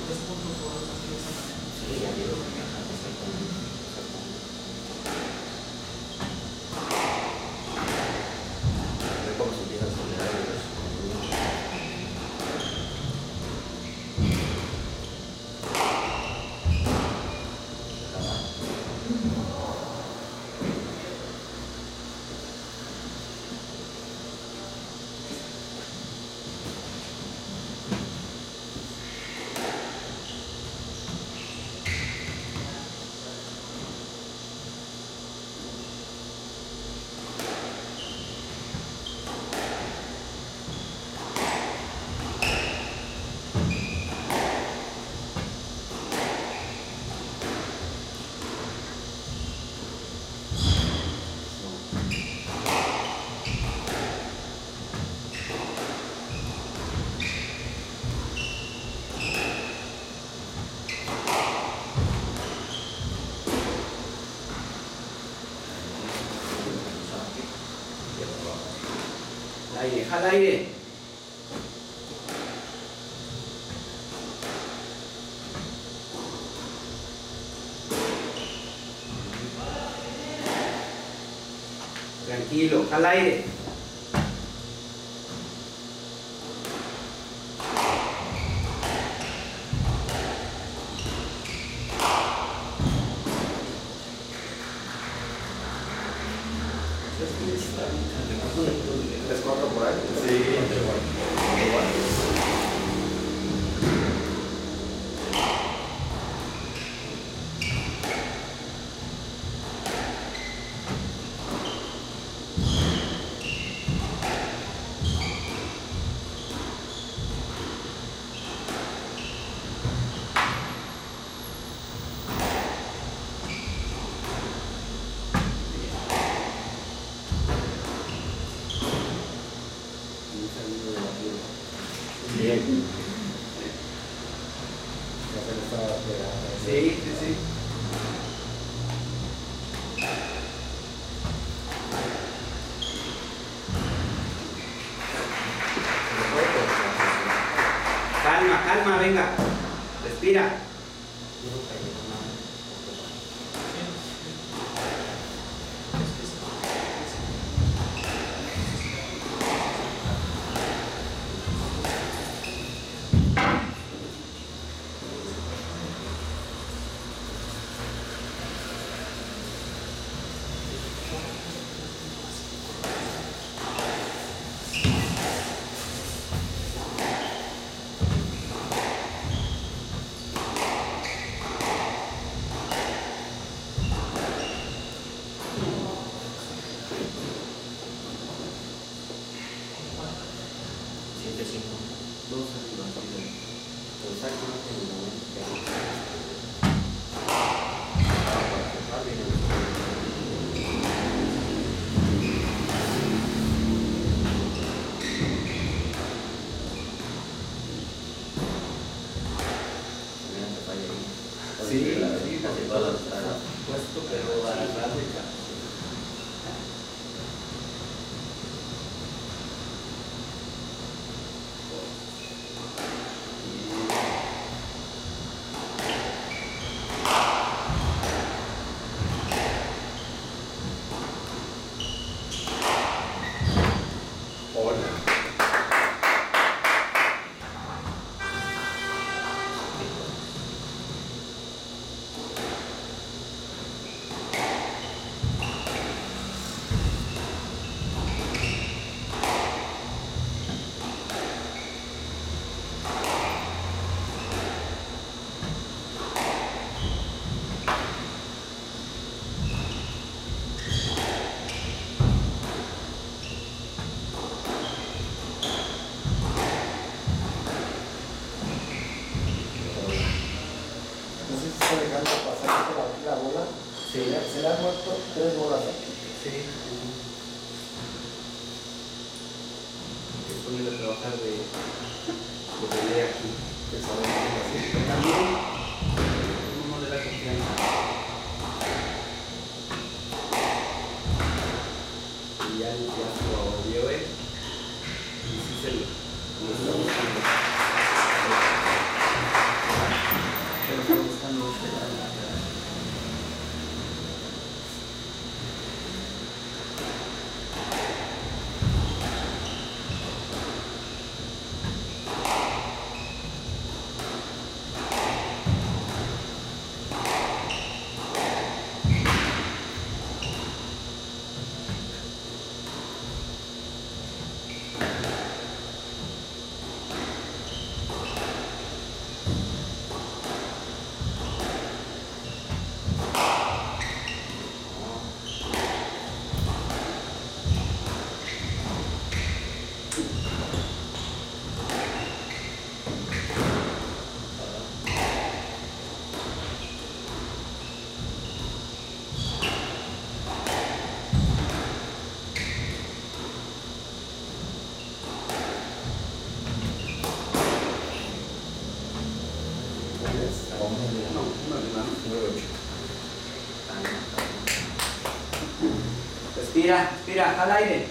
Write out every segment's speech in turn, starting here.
3 puntos o algo así de esa manera. Sí, ya digo que me dejan exactamente. A ver cómo se empieza a acelerar el verso. Aire, jala aire. Tranquilo, jala aire. ¿3, 4 por ahí? Sí, bien. Ya se le estaba pegando. Sí, sí, sí. Calma, calma, venga. Respira. Sí, casi todas las están puesto, pero a la gráfica. Dejando pasar por aquí la bola. Sí. Se le han muerto 3 bolas aquí. Sí. Estoy poniendo a trabajar de pelea aquí. Pero también uno de la confianza. Y ya lo vio él. Y sí se lo está buscando. No, una de mano. 9-8. Respira, respira, jala aire.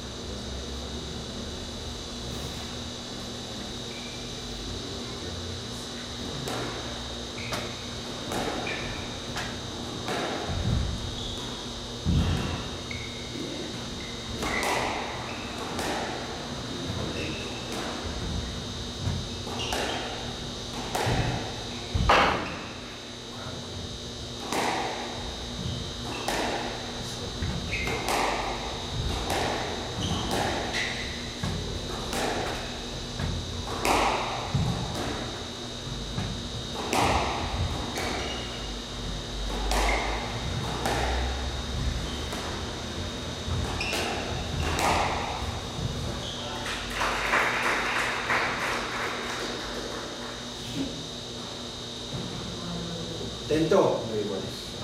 Atento. Muy bueno.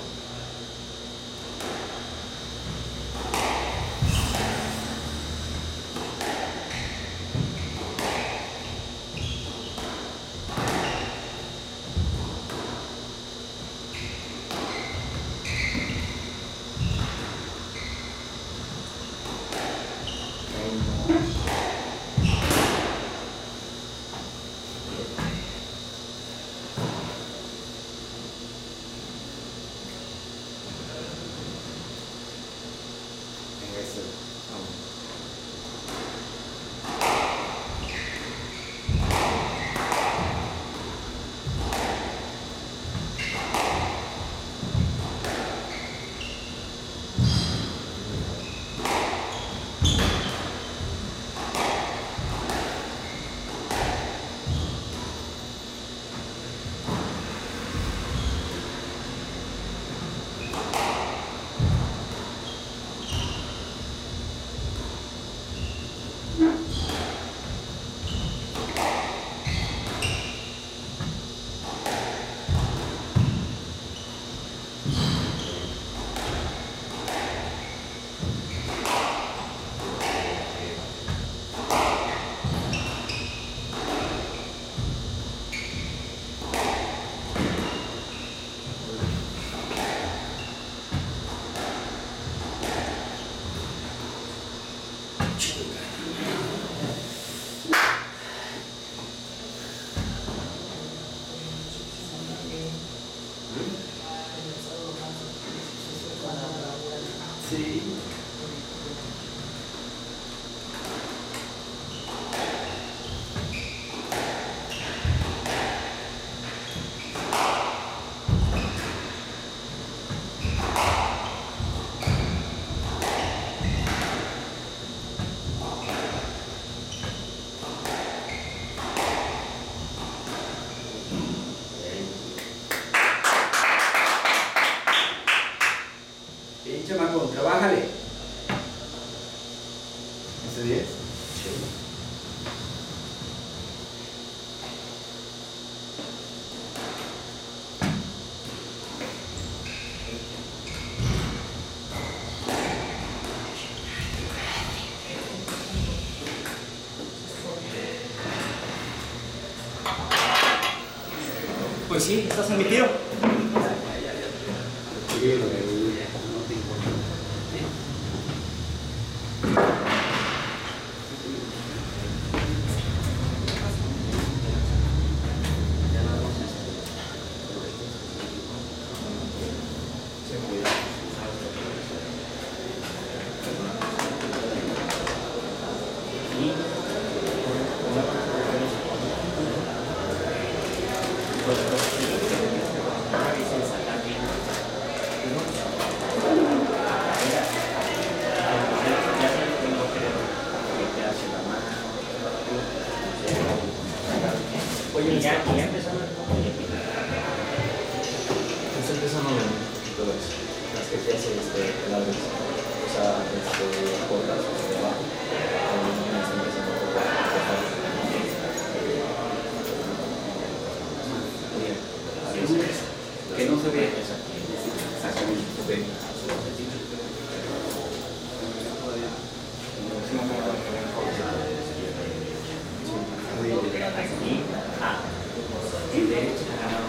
Sí. Bien, chamaco, trabájale. ¿Ese 10? Pues sí, estás en mi tiro. Sí, No te importa. Oye, ya empezamos. Está empezando un poquito las que te hace largas, o sea, cortas, de abajo, también está empezando un poco a cortar. Que no se ve. Exactamente. Aquí. Ah. Y derecho.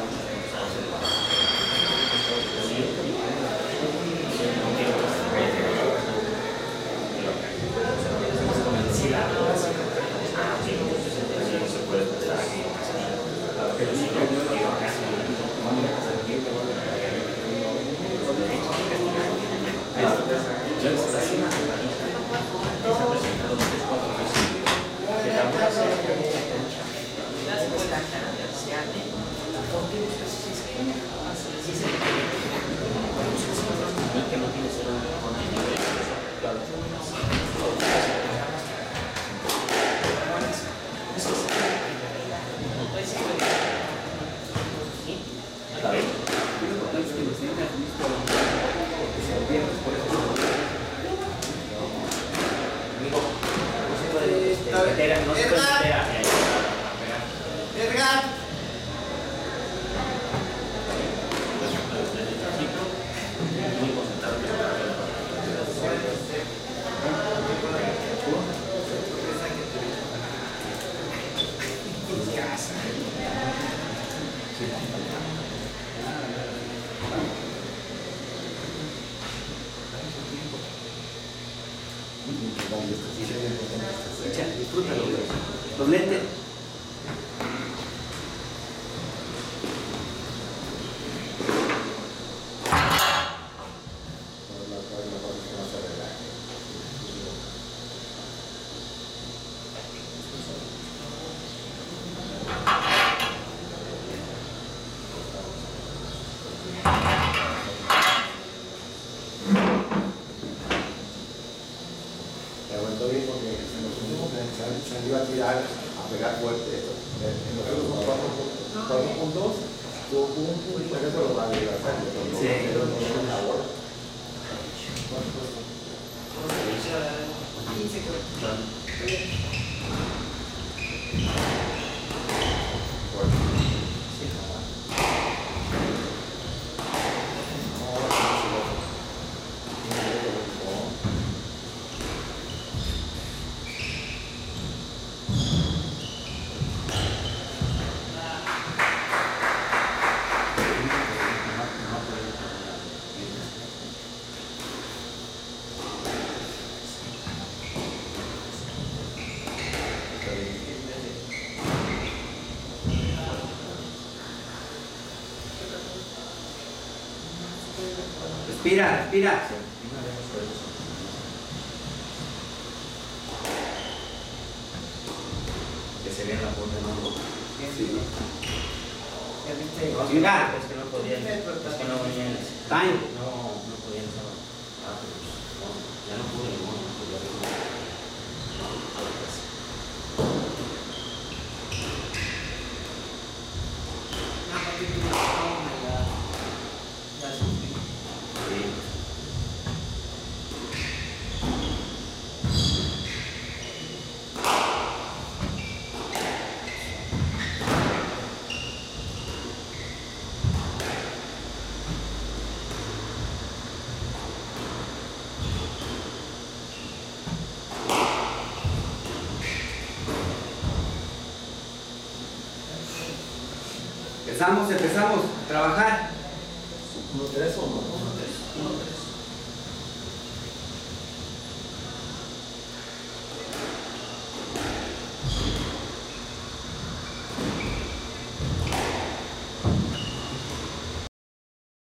Disfrútalo. Los lentes. Se iba a tirar, a pegar fuerte esto. En los otros 4.2, tuvo un punto que eso lo va a liberar. Sí. Pero no es una bola. 15 creo. Respira, respira. Que se vea la punta del hombro. Venga. Es que no podían, es que no venían, Time. no podían estar. Pues, no, ya no pude, no podía. A partir de una forma ya sufrí. Empezamos a trabajar. 1-3 o no? 1-3.